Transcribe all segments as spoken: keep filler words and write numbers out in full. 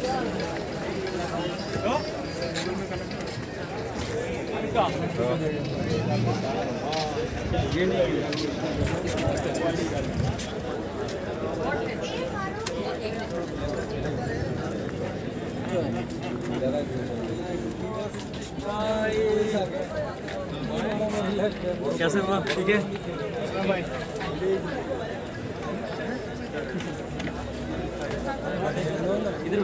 कैसे हुआ? ठीक है। इधर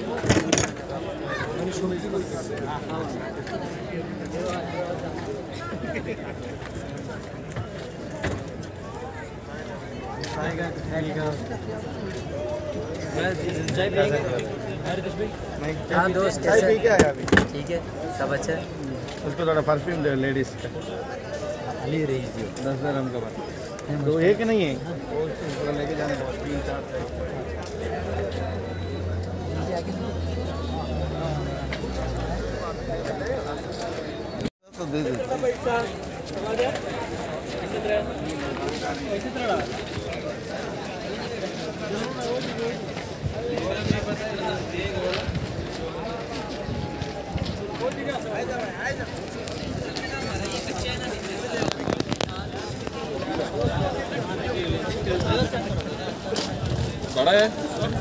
चाय पिएंगे? हाँ दोस्त, चाय पी के आया अभी। ठीक है, सब अच्छा है। उसको थोड़ा परफ्यूम दे लेडीज का। ले रही है दस ग्राम का बात। तो एक नहीं है, वो लेके जाने बहुत तीन चार तो दे दे। बड़ा है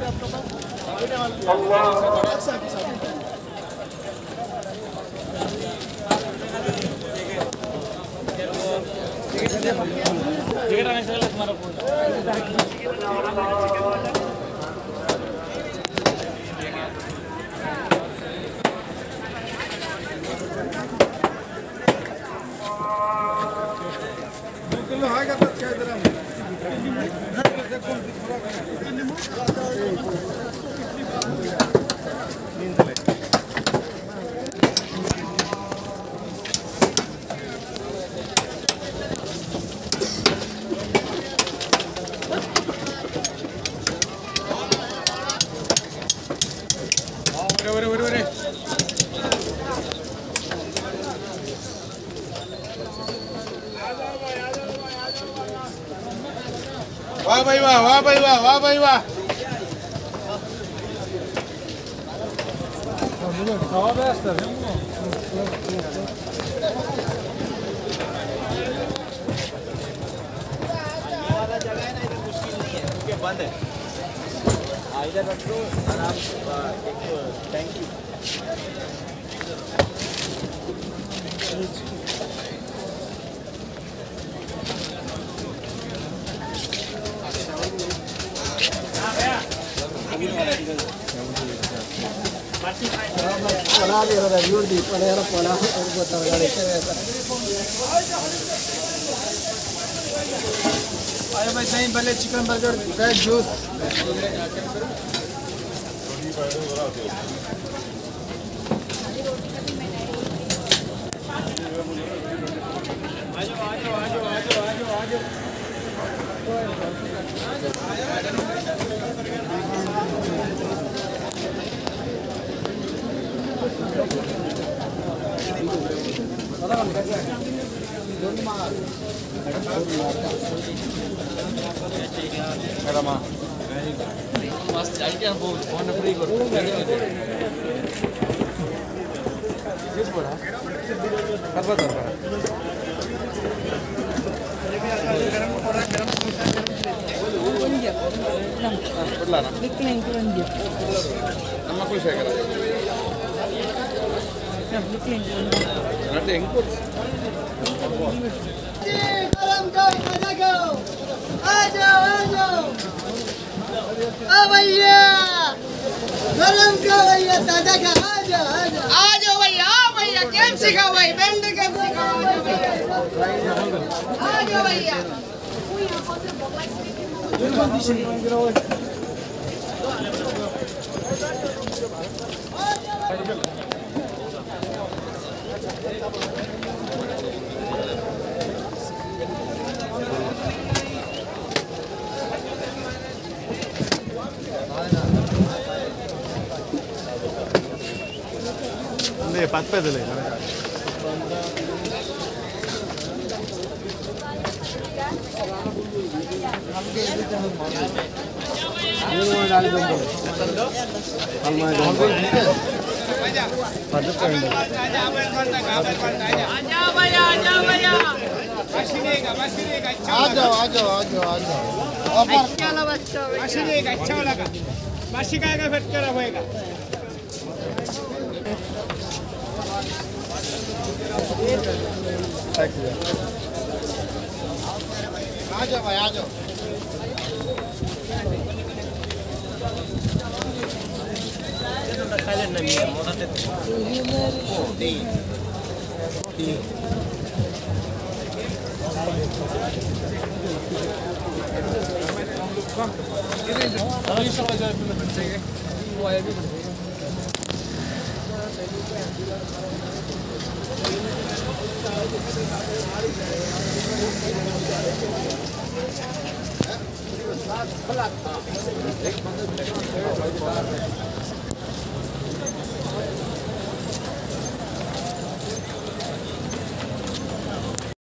वाह भाई वाह, वाह भाई वाह, वाह भाई वाह। बंद है, इधर रख दो आराम से। Thank you. पढ़ा दे रहा है व्यूअर दी पढ़े रहा पढ़ा और बता गाड़ी से अरे भाई दही भले चिकन बर्गर वेज जूस आजो आजो आजो आजो आजो आजो मेरा माँ मस्त चाहिए वो फोन फ्री करो किस बोला कर बता ना ನಮ್ಮ ಖುಷಿ ಆಗಲ್ಲ नटे इंको गरम चाय मजा करो आ जाओ आ जाओ आ भैया गरम का भैया ताजा का आ जाओ आ जाओ आ जाओ भैया आ भैया केम सिखाओ भाई बेल्ट केम सिखाओ आ जाओ भैया नहीं पाँच पे दिले डाल दो हलवा आजा भैया आजा भैया आ जाओ आ जाओ आ जाओ आ जाओ अच्छा लगा बच्चा अच्छा लगा मासी का का फिट करा होएगा आ जाओ भाई आ जाओ